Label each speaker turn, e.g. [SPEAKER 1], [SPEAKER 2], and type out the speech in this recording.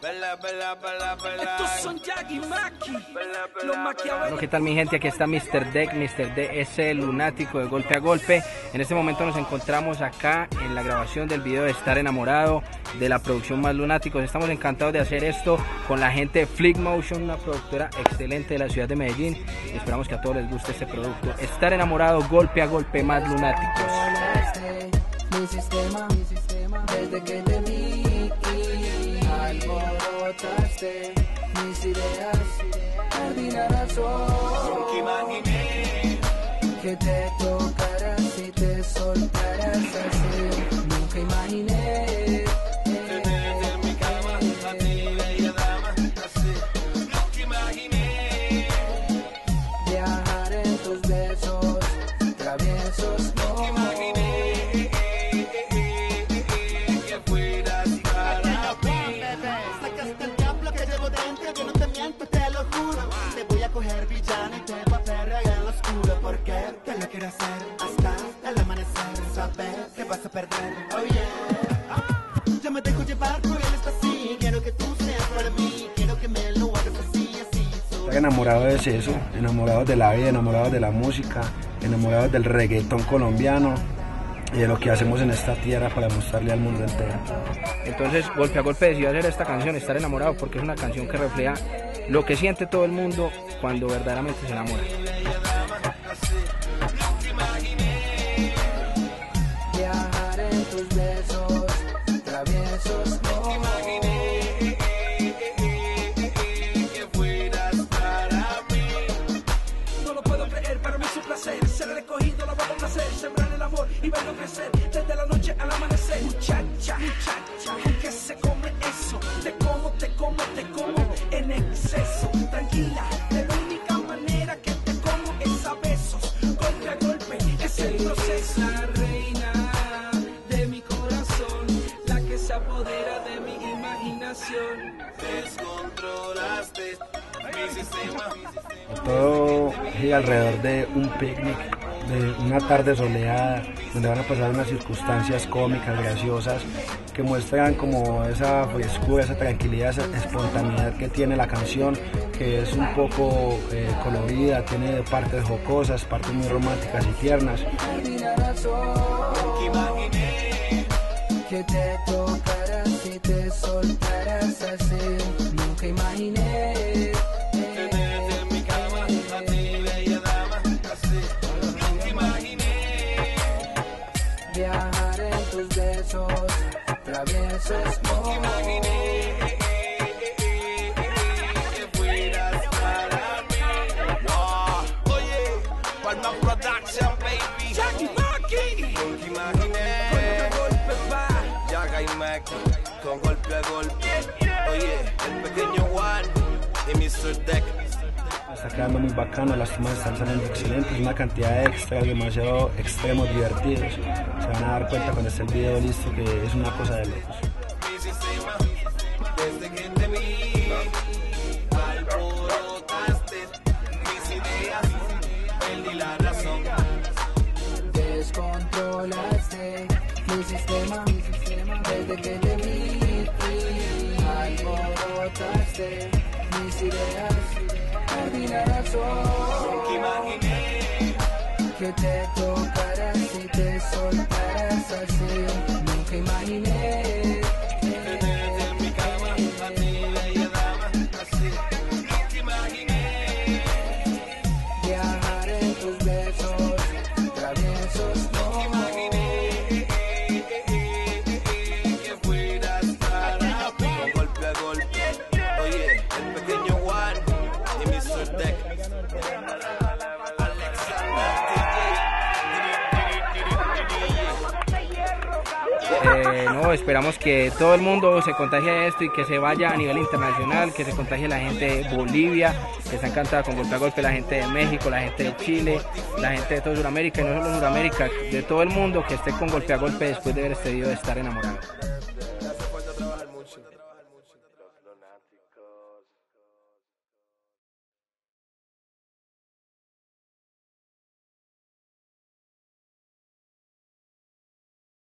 [SPEAKER 1] Estos son Yagi Maki, los maquiavelos.
[SPEAKER 2] Bueno, ¿qué tal mi gente? Aquí está Mr. Deck. Mr. Deck es el lunático de Golpe a Golpe. En este momento nos encontramos acá en la grabación del video de Estar Enamorado, de la producción Más Lunáticos. Estamos encantados de hacer esto con la gente de Flick Motion, una productora excelente de la ciudad de Medellín. Y esperamos que a todos les guste este producto. Estar Enamorado, Golpe a Golpe, Más Lunáticos.
[SPEAKER 3] Mi sistema, desde que te vi, alborotaste mis ideas, perdí la razón.
[SPEAKER 1] Nunca imaginé
[SPEAKER 3] que te tocaras y te soltaras así. Nunca imaginé
[SPEAKER 1] tenerte en mi cama, a ti bella dama, así. Nunca imaginé
[SPEAKER 3] viajar en tus besos traviesos.
[SPEAKER 1] nunca imaginé que fueras para mí.
[SPEAKER 4] Sacaste el diablo que llevo dentro, yo no te miento, te lo juro. Te voy a coger villano y te voy a perrear en lo oscuro. Porque te lo quiero hacer hasta el amanecer. Saber que vas a perder, oh yeah. Yo me dejo llevar por el así. Quiero que tú seas para mí, quiero que me lo hagas así, así.
[SPEAKER 5] Estar enamorado es eso, enamorados de la vida, enamorados de la música, enamorados del reggaetón colombiano y de lo que hacemos en esta tierra para mostrarle al mundo entero.
[SPEAKER 2] Entonces Golpe a Golpe decidió hacer esta canción, Estar Enamorado, porque es una canción que refleja lo que siente todo el mundo cuando verdaderamente se enamora.
[SPEAKER 3] Viajar en tus besos traviesos.
[SPEAKER 1] No lo puedo creer, para mí es un placer ser recogido, la voy a placer, sembrar el amor y verlo crecer desde la noche al amanecer. Muchacha, muchacha, ¿con qué se come eso? Te como en exceso. Tranquila, de la única manera que te como es a besos. Golpe a golpe, es el proceso. La reina de mi corazón, la que se apodera de mi imaginación. Descontrolaste mi sistema.
[SPEAKER 5] Todo gira alrededor de un picnic, de una tarde soleada, donde van a pasar unas circunstancias cómicas, graciosas, que muestran como esa frescura, esa tranquilidad, esa espontaneidad que tiene la canción, que es un poco colorida, tiene partes jocosas, partes muy románticas y tiernas.
[SPEAKER 3] Perdí la razón.
[SPEAKER 1] Imaginé
[SPEAKER 3] Que te tocaras y te soltaras así. Nunca imaginé
[SPEAKER 1] tenerte en mi cama, a ti bella dama, así. Nunca imaginé
[SPEAKER 3] viajar en tus besos traviesos.
[SPEAKER 1] nunca imaginé que fueras para mí. No, oye, Palma Production, baby. Yagi Maki. Nunca imaginé. Golpe va. Yaga y Maki, con golpe a golpe. Oye, el pequeño Juan y Mr. Deck.
[SPEAKER 5] Está quedando muy bacano, las tomas están saliendo excelentes, una cantidad de extras demasiado extremos, divertidos. Se van a dar cuenta cuando esté el video listo que es una cosa de locos.
[SPEAKER 1] Mi sistema, desde que te vi, alborotaste mis ideas, perdí la razón.
[SPEAKER 3] Descontrolaste mi sistema desde que te vi. Alborotaste mis ideas, perdí la razón.
[SPEAKER 1] Nunca imaginé
[SPEAKER 3] Que te tocaras y te soltaras así. Nunca imaginé
[SPEAKER 1] tenerte en mi cama, a ti bella dama, así. Nunca imaginé
[SPEAKER 3] viajar en tus besos traviesos.
[SPEAKER 1] nunca imaginé que fueras para mí. Con golpe a golpe, oye, el pequeño Juan y Mr. Deck.
[SPEAKER 2] No, esperamos que todo el mundo se contagie de esto y que se vaya a nivel internacional, que se contagie la gente de Bolivia, que está encantada con Golpe a Golpe, la gente de México, la gente de Chile, la gente de toda Sudamérica, y no solo Sudamérica, de todo el mundo que esté con Golpe a Golpe después de ver este video de Estar Enamorado.